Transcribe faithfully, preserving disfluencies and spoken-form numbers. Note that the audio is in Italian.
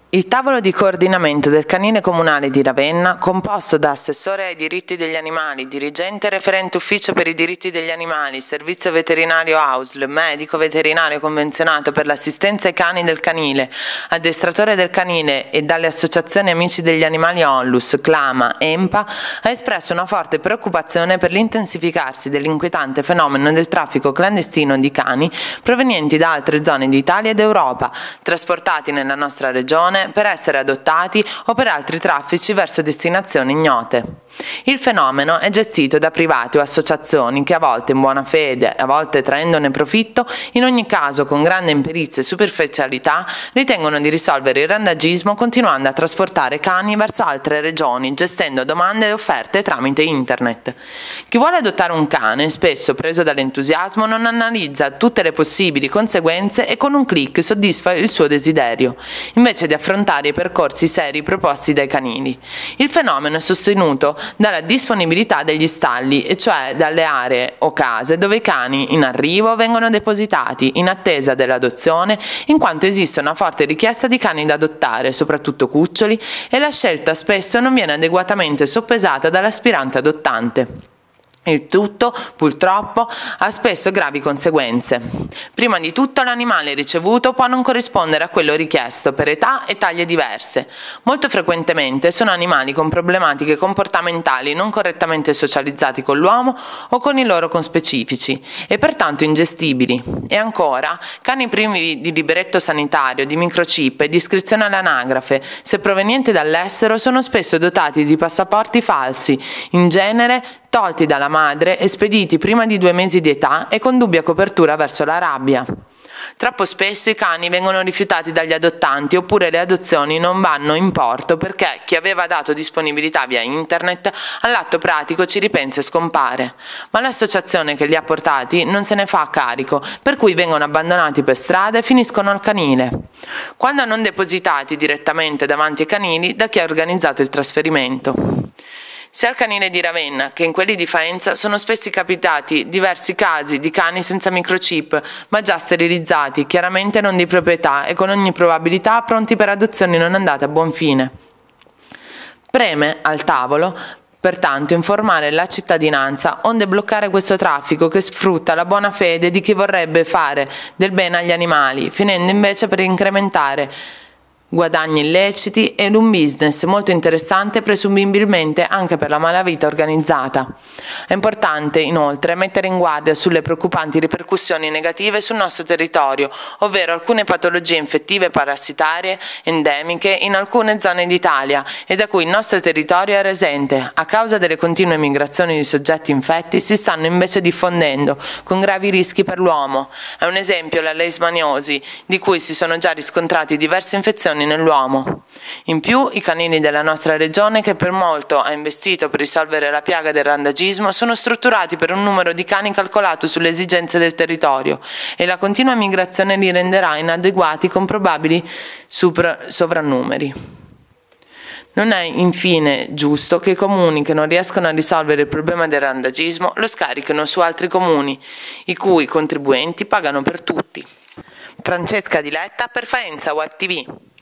Il tavolo di coordinamento del canile comunale di Ravenna, composto da assessore ai diritti degli animali, dirigente referente ufficio per i diritti degli animali, servizio veterinario A U S L, medico veterinario convenzionato per l'assistenza ai cani del canile, addestratore del canile e dalle associazioni Amici degli Animali Onlus, Clama, EMPA, ha espresso una forte preoccupazione per l'intensificarsi dell'inquietante fenomeno del traffico clandestino di cani provenienti da altre zone d'Italia ed Europa, trasportati nella nostra regione per essere adottati o per altri traffici verso destinazioni ignote. Il fenomeno è gestito da privati o associazioni che a volte in buona fede, a volte traendone profitto, in ogni caso con grande imperizia e superficialità, ritengono di risolvere il randagismo continuando a trasportare cani verso altre regioni, gestendo domande e offerte tramite internet. Chi vuole adottare un cane, spesso preso dall'entusiasmo, non analizza tutte le possibili conseguenze e con un clic soddisfa il suo desiderio, invece di affrontare i percorsi seri proposti dai canili. Il fenomeno è sostenuto dalla disponibilità degli stalli, e cioè dalle aree o case dove i cani in arrivo vengono depositati in attesa dell'adozione, in quanto esiste una forte richiesta di cani da adottare, soprattutto cuccioli, e la scelta spesso non viene adeguatamente soppesata dall'aspirante adottante. Il tutto, purtroppo, ha spesso gravi conseguenze. Prima di tutto, l'animale ricevuto può non corrispondere a quello richiesto per età e taglie diverse. Molto frequentemente sono animali con problematiche comportamentali non correttamente socializzati con l'uomo o con i loro conspecifici e pertanto ingestibili. E ancora, cani privi di libretto sanitario, di microchip e di iscrizione all'anagrafe, se provenienti dall'estero, sono spesso dotati di passaporti falsi, in genere tolti dalla madre e spediti prima di due mesi di età e con dubbia copertura verso l'Arabia. Troppo spesso i cani vengono rifiutati dagli adottanti oppure le adozioni non vanno in porto perché chi aveva dato disponibilità via internet all'atto pratico ci ripensa e scompare. Ma l'associazione che li ha portati non se ne fa carico, per cui vengono abbandonati per strada e finiscono al canile. Quando non depositati direttamente davanti ai canili da chi ha organizzato il trasferimento. Sia al canile di Ravenna che in quelli di Faenza sono spesso capitati diversi casi di cani senza microchip, ma già sterilizzati, chiaramente non di proprietà e con ogni probabilità pronti per adozioni non andate a buon fine. Preme, al tavolo, pertanto informare la cittadinanza onde bloccare questo traffico che sfrutta la buona fede di chi vorrebbe fare del bene agli animali, finendo invece per incrementare guadagni illeciti ed un business molto interessante presumibilmente anche per la malavita organizzata. È importante inoltre mettere in guardia sulle preoccupanti ripercussioni negative sul nostro territorio, ovvero alcune patologie infettive parassitarie endemiche in alcune zone d'Italia e da cui il nostro territorio è resente. A causa delle continue migrazioni di soggetti infetti si stanno invece diffondendo con gravi rischi per l'uomo. È un esempio la leishmaniosi, di cui si sono già riscontrati diverse infezioni nell'uomo. In più, i canili della nostra regione, che per molto ha investito per risolvere la piaga del randagismo, sono strutturati per un numero di cani calcolato sulle esigenze del territorio e la continua migrazione li renderà inadeguati con probabili sovrannumeri. Non è infine giusto che i comuni che non riescono a risolvere il problema del randagismo lo scarichino su altri comuni, i cui contribuenti pagano per tutti. Francesca Diletta per Faenza Web T V.